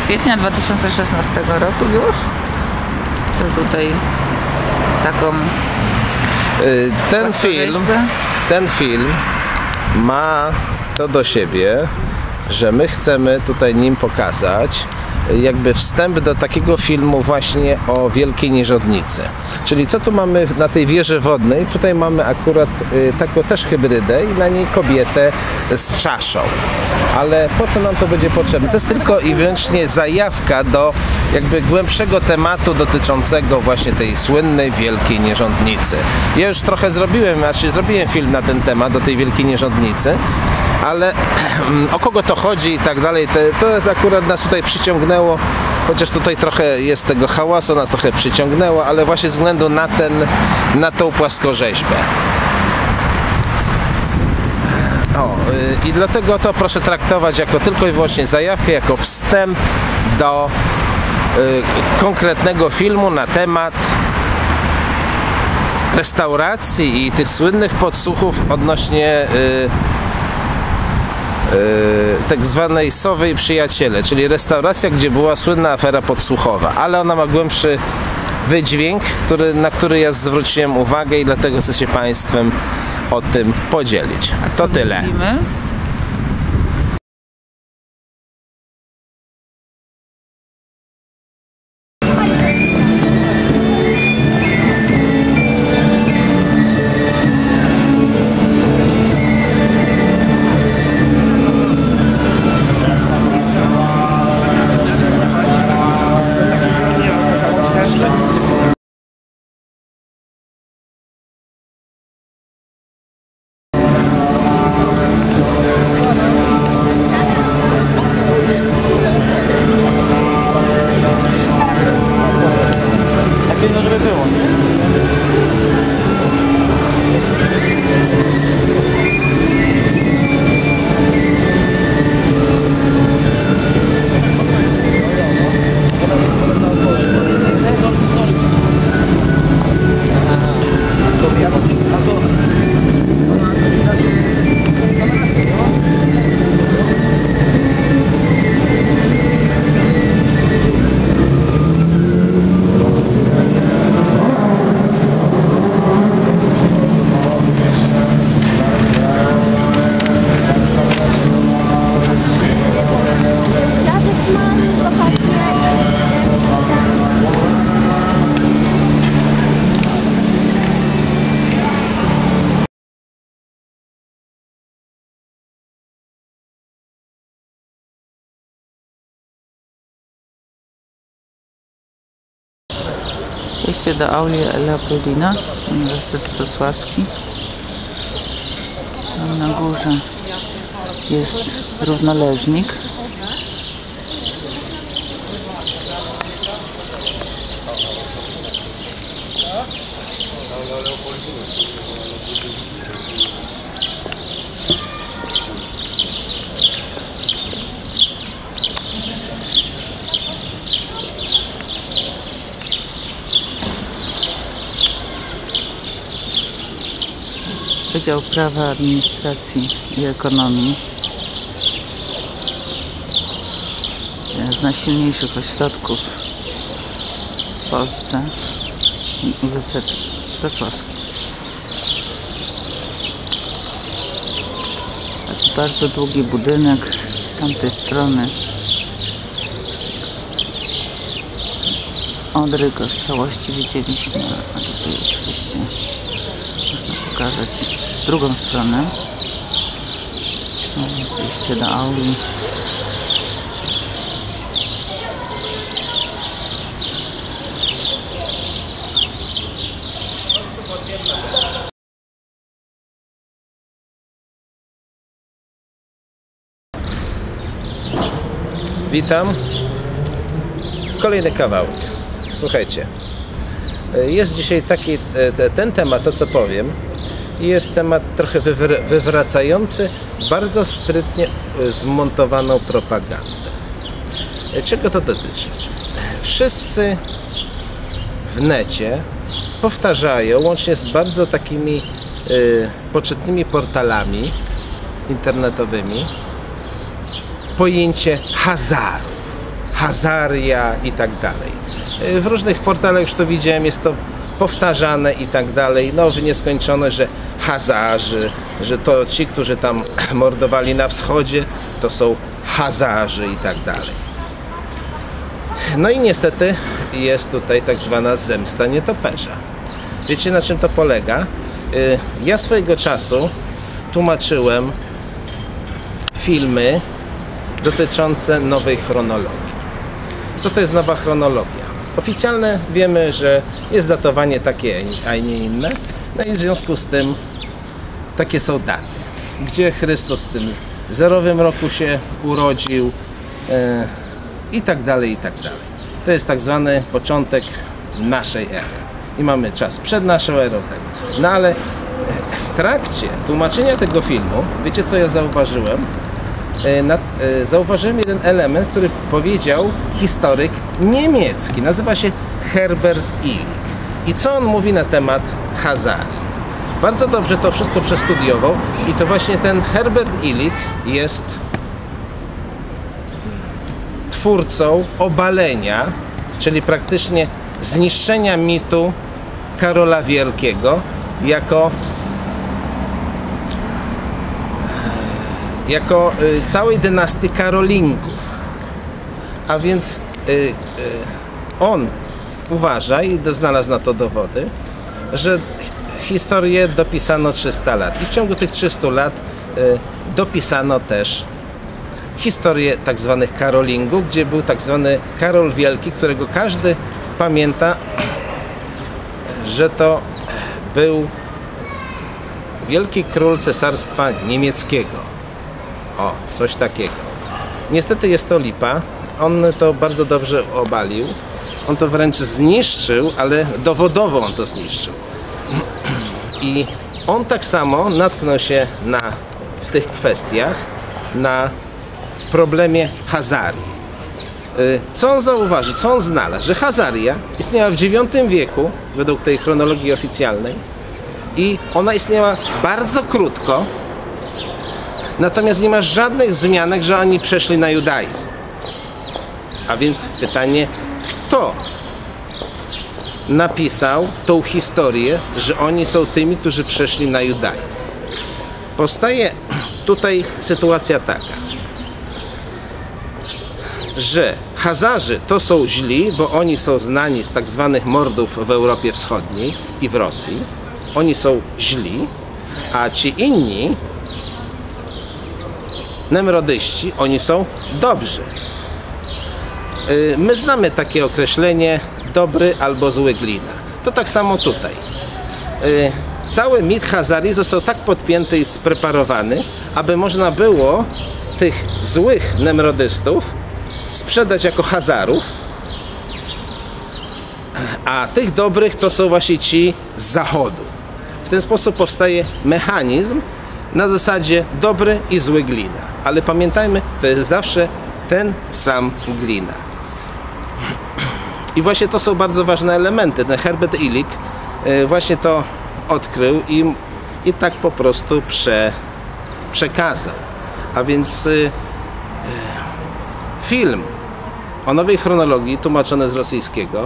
kwietnia 2016 roku już. Co tutaj taką ten film ma to do siebie, że my chcemy tutaj nim pokazać jakby wstęp do takiego filmu właśnie o Wielkiej Nierządnicy. Czyli co tu mamy na tej wieży wodnej? Tutaj mamy akurat taką też hybrydę i na niej kobietę z czaszą. Ale po co nam to będzie potrzebne? To jest tylko i wyłącznie zajawka do jakby głębszego tematu dotyczącego właśnie tej słynnej Wielkiej Nierządnicy. Ja już trochę zrobiłem film na ten temat, do tej Wielkiej Nierządnicy, ale o kogo to chodzi i tak dalej, to jest akurat nas tutaj przyciągnęło, chociaż tutaj trochę jest tego hałasu, nas trochę przyciągnęło, ale właśnie ze względu na tą płaskorzeźbę. I dlatego to proszę traktować jako tylko i wyłącznie zajawkę, jako wstęp do konkretnego filmu na temat restauracji i tych słynnych podsłuchów odnośnie tak zwanej Sowy i Przyjaciele, czyli restauracja, gdzie była słynna afera podsłuchowa, ale ona ma głębszy wydźwięk, na który ja zwróciłem uwagę i dlatego chcę się Państwem o tym podzielić. To tyle. Widzimy? Wejście do auli Leopoldina, Uniwersytet Wrocławski. Tam na górze jest równoleżnik. Wydział Prawa, Administracji i Ekonomii. Jeden z najsilniejszych ośrodków w Polsce. Uniwersytet Wrocławski. Taki bardzo długi budynek z tamtej strony. Odryk z całości widzieliśmy, a tutaj oczywiście można pokazać drugą stronę. Wejście do auli. Witam. Kolejny kawałek. Słuchajcie, jest dzisiaj taki, ten temat, to co powiem, jest temat trochę wywracający bardzo sprytnie zmontowaną propagandę. Czego to dotyczy? Wszyscy w necie powtarzają, łącznie z bardzo takimi poczytnymi portalami internetowymi, pojęcie hazardów. Hazaria i tak dalej. W różnych portalach już to widziałem, jest to powtarzane i tak dalej, no w nieskończoność, że Hazarzy, że to ci, którzy tam mordowali na wschodzie, to są Hazarzy i tak dalej. No i niestety jest tutaj tak zwana zemsta nietoperza. Wiecie, na czym to polega? Ja swojego czasu tłumaczyłem filmy dotyczące nowej chronologii. Co to jest nowa chronologia? Oficjalne wiemy, że jest datowanie takie, a nie inne. No i w związku z tym takie są daty. Gdzie Chrystus w tym 0 roku się urodził i tak dalej, i tak dalej. To jest tak zwany początek naszej ery. I mamy czas przed naszą erą. Tak. No ale w trakcie tłumaczenia tego filmu, wiecie co ja zauważyłem? Zauważyłem jeden element, który powiedział historyk niemiecki. Nazywa się Herbert Illig. I co on mówi na temat Hazarii? Bardzo dobrze to wszystko przestudiował i to właśnie ten Herbert Illig jest twórcą obalenia, czyli praktycznie zniszczenia mitu Karola Wielkiego jako całej dynastii Karolingów. A więc on uważa, i znalazł na to dowody, że historię dopisano 300 lat. I w ciągu tych 300 lat dopisano też historię tak zwanych Karolingów, gdzie był tak zwany Karol Wielki, którego każdy pamięta, że to był wielki król cesarstwa niemieckiego. O, coś takiego. Niestety jest to lipa. On to bardzo dobrze obalił. On to wręcz zniszczył, ale dowodowo on to zniszczył. I on tak samo natknął się w tych kwestiach na problemie Hazarii. Co on zauważy, co on znalazł? Że Hazaria istniała w IX wieku, według tej chronologii oficjalnej, i ona istniała bardzo krótko, natomiast nie ma żadnych wzmianek, że oni przeszli na judaizm. A więc pytanie, kto napisał tą historię, że oni są tymi, którzy przeszli na judaizm? Powstaje tutaj sytuacja taka, że Hazarzy to są źli, bo oni są znani z tak zwanych mordów w Europie Wschodniej i w Rosji. Oni są źli, a ci inni nemrodyści, oni są dobrzy. My znamy takie określenie dobry albo zły glina. To tak samo tutaj. Cały mit Hazarii został tak podpięty i spreparowany, aby można było tych złych nemrodystów sprzedać jako Hazarów, a tych dobrych to są właśnie ci z zachodu. W ten sposób powstaje mechanizm na zasadzie dobry i zły glina. Ale pamiętajmy, to jest zawsze ten sam glina. I właśnie to są bardzo ważne elementy. Ten Herbert Illig właśnie to odkrył i tak po prostu przekazał. A więc film o nowej chronologii tłumaczony z rosyjskiego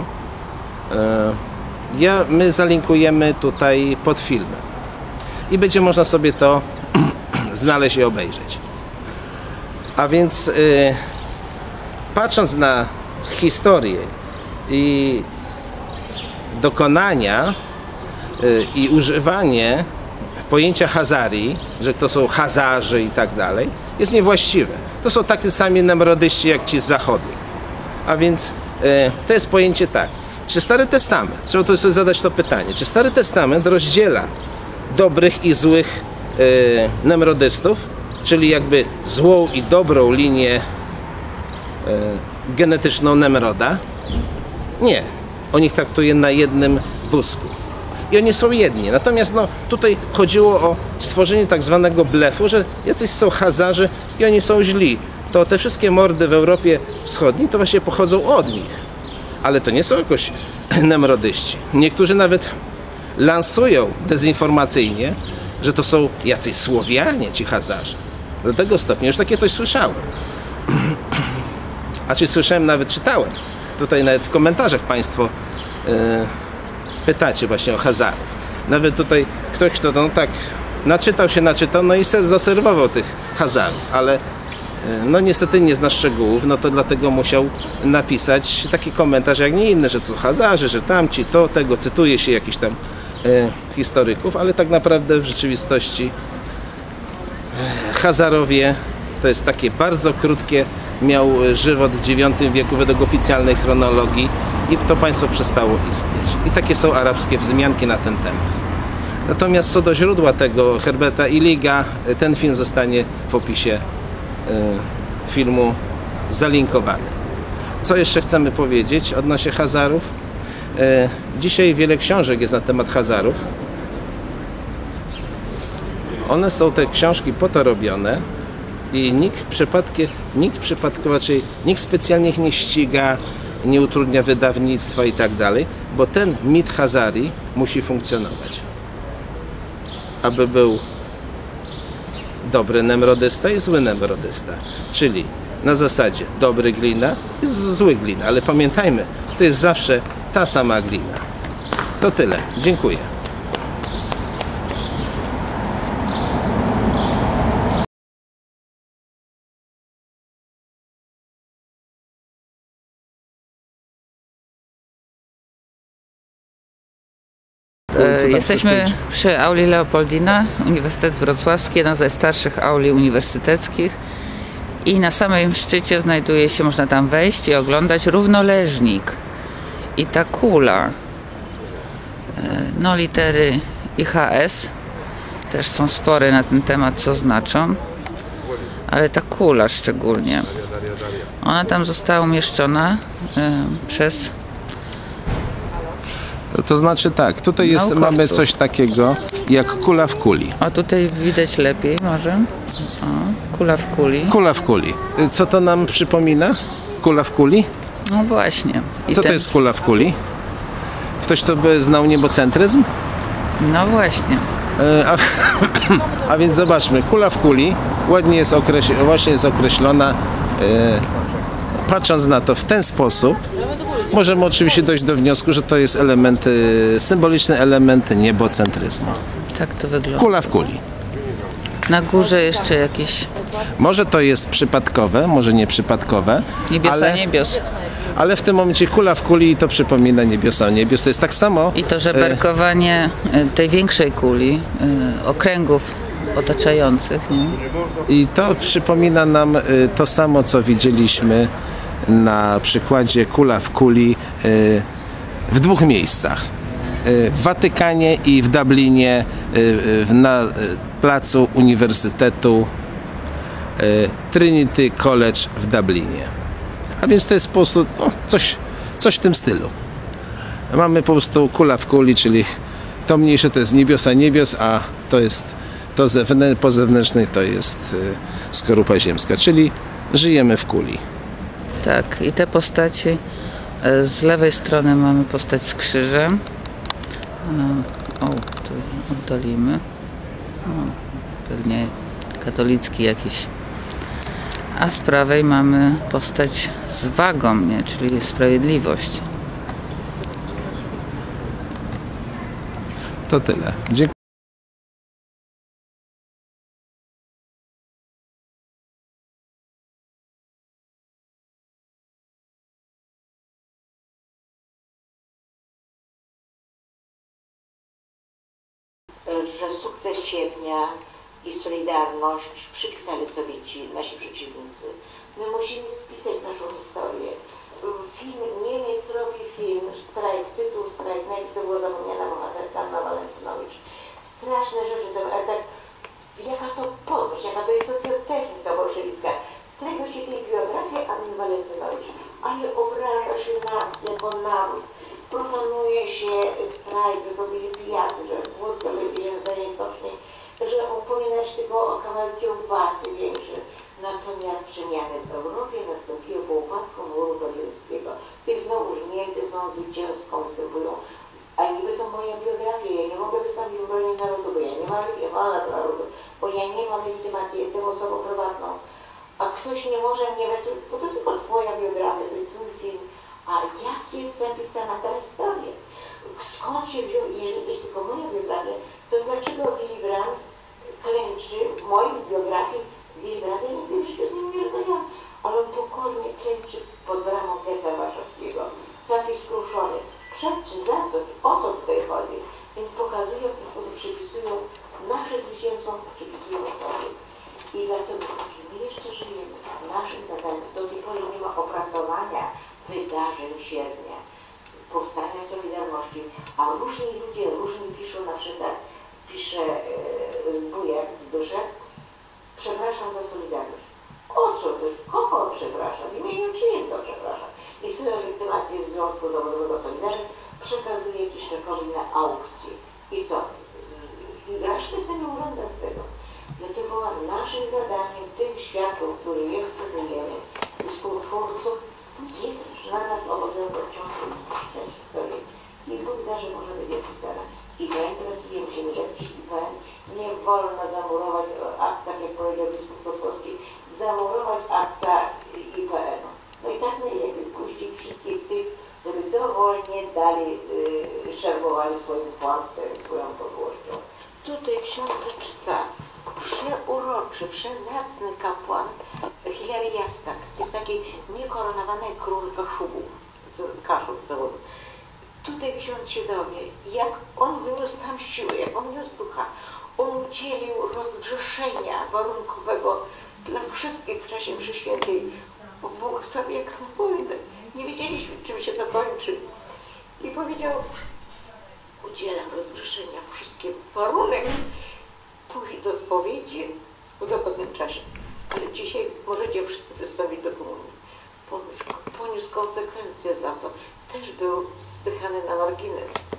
my zalinkujemy tutaj pod filmem i będzie można sobie to znaleźć i obejrzeć. A więc patrząc na historię i dokonania i używanie pojęcia Hazarii, że to są Hazarzy i tak dalej, jest niewłaściwe. To są tacy sami nemrodyści jak ci z zachodu. A więc to jest pojęcie tak. Czy Stary Testament, trzeba tu sobie zadać to pytanie, czy Stary Testament rozdziela dobrych i złych nemrodystów, czyli jakby złą i dobrą linię genetyczną Nemroda? Nie. On ich traktuje na jednym wózku. I oni są jedni. Natomiast tutaj chodziło o stworzenie tak zwanego blefu, że jacyś są Hazarzy i oni są źli. To te wszystkie mordy w Europie Wschodniej to właśnie pochodzą od nich. Ale to nie są jakoś nemrodyści. Niektórzy nawet lansują dezinformacyjnie, że to są jacyś Słowianie, ci Hazarzy. Do tego stopnia już takie coś słyszałem. A czy słyszałem, nawet czytałem. Tutaj nawet w komentarzach Państwo pytacie właśnie o Hazarów. Nawet tutaj ktoś, kto no tak naczytał, no i zaserwował tych Hazarów, ale no niestety nie zna szczegółów, no to dlatego musiał napisać taki komentarz jak nie inny, że co Hazarzy, że tamci, to, tego, cytuje się jakichś tam historyków, ale tak naprawdę w rzeczywistości Hazarowie to jest takie bardzo krótkie, miał żywot w IX wieku według oficjalnej chronologii i to państwo przestało istnieć. I takie są arabskie wzmianki na ten temat. Natomiast co do źródła tego Herberta Illiga, ten film zostanie w opisie filmu zalinkowany. Co jeszcze chcemy powiedzieć odnośnie Hazarów? Dzisiaj wiele książek jest na temat Hazarów. One są, te książki, po to robione i nikt specjalnie ich nie ściga, nie utrudnia wydawnictwa i tak dalej, bo ten mit Hazari musi funkcjonować. Aby był dobry nemrodysta i zły nemrodysta. Czyli na zasadzie dobry glina i zły glina. Ale pamiętajmy, to jest zawsze ta sama glina. To tyle. Dziękuję. Jesteśmy przy auli Leopoldina, Uniwersytet Wrocławski, jedna ze starszych auli uniwersyteckich i na samym szczycie znajduje się, można tam wejść i oglądać równoleżnik i ta kula, no litery IHS też są spory na ten temat, co znaczą, ale ta kula szczególnie, ona tam została umieszczona przez to znaczy tak, tutaj jest, mamy coś takiego jak kula w kuli. A tutaj widać lepiej może. O, kula w kuli. Kula w kuli. Co to nam przypomina? Kula w kuli? No właśnie. Co to jest kula w kuli? Ktoś, kto by znał niebocentryzm? No właśnie. A więc zobaczmy, kula w kuli ładnie jest określona. Patrząc na to w ten sposób, możemy oczywiście dojść do wniosku, że to jest element, symboliczny element niebocentryzmu. Tak to wygląda. Kula w kuli. Na górze jeszcze jakieś... Może to jest przypadkowe, może nie przypadkowe. Niebiosa niebios. Ale w tym momencie kula w kuli to przypomina niebiosa niebios. To jest tak samo... I to żeberkowanie tej większej kuli, okręgów otaczających, nie? I to przypomina nam to samo, co widzieliśmy na przykładzie kula w kuli w dwóch miejscach. W Watykanie i w Dublinie na placu Uniwersytetu Trinity College w Dublinie. A więc to jest po prostu coś w tym stylu. Mamy po prostu kula w kuli, czyli to mniejsze to jest niebiosa niebios, a to jest po zewnętrznej to jest skorupa ziemska, czyli żyjemy w kuli. Tak, i te postaci, z lewej strony mamy postać z krzyżem. O, tu oddalimy. Pewnie katolicki jakiś. A z prawej mamy postać z wagą, nie? Czyli sprawiedliwość. To tyle. Dziękuję. Że sukces sierpnia i Solidarność przypisali sobie nasi przeciwnicy. My musimy spisać naszą historię. Niemiec robi film, strajk, tytuł strajk, najpierw to była zapomniana bohaterka Anna Walentynowicz. Straszne rzeczy, ale tak, jaka to podłość, jaka to jest socjotechnika bolszewicka. Z tego się tej biografii Anny Walentynowicz, ale obraża się nas jako naród. Profanuje się strajk, że to byli pijacy, że wódka byli w stocznej, że on powinien się tylko o kawałek kiełbasy większy. Natomiast przemiany w Europie nastąpiły po upadku muru berlińskiego. Tych znowuż Niemcy są zwycięsko występują. A niby to moja biografia, ja nie mogę wystąpić w obronie narodu, bo ja nie mam narodu, bo ja nie mam legitymacji, jestem osobą prywatną. A ktoś nie może mnie wysłuchać, bo to tylko twoja biografia, to jest twój film, a jak jest zapisana ta historia? Skąd się wziął, jeżeli to jest tylko moja biografia, to dlaczego Willy Brandt klęczy w mojej biografii? Willy Brandt, ja nigdy w życiu z nim nie rozmawiałam, ale on pokornie klęczy pod bramą getta warszawskiego, taki skruszony. Przed czym, za co, o co tutaj chodzi? Więc pokazują w ten sposób, przypisują nasze zwycięstwo, przypisują sobie. I dlatego, że my jeszcze żyjemy, naszym zadaniem, do tej pory nie ma opracowania wydarzeń sierpnia, powstania Solidarności, a różni ludzie, różni piszą, na przykład pisze Bujak Zbyszek, przepraszam za Solidarność. O co to? Kogo on przeprasza? W imieniu czyim to przeprasza? I swoją legitymację Związku Zawodowego Solidarność przekazuje Kiszczakowi na aukcji. I co? I resztę sobie ogląda z tego. Dlatego naszym zadaniem tych światów, które eksponujemy, współtwórców, jest na nas obowiązek ciągle spisać historię. Kilku wydarzeń może być spisana. IPN traktuje, musimy wesprzeć IPN. Nie wolno zamurować akt, tak jak powiedział biskup Kostkowski, zamurować akta IPN-u. No i tak najlepiej puścić wszystkich tych, żeby dowolnie dalej szermowali swoim kłamstwem, swoją podłością. Tutaj ksiądz wyczyta przeuroczy, przezacny kapłan Hilary Jastak. To jest taki niekoronowany król Kaszub zawodu. Tutaj ksiądz się dowie, jak on wyniósł tam siłę, jak on niósł ducha. On udzielił rozgrzeszenia warunkowego dla wszystkich w czasie mszy świętej. Bo Bóg sobie jak wojnę. Nie wiedzieliśmy, czym się to kończy. I powiedział, udzielam rozgrzeszenia wszystkim. Warunek pójść do spowiedzi w dogodnym czasie. Ale dzisiaj możecie wszyscy wystąpić do komunii. Poniósł konsekwencje za to. Też był spychany na margines.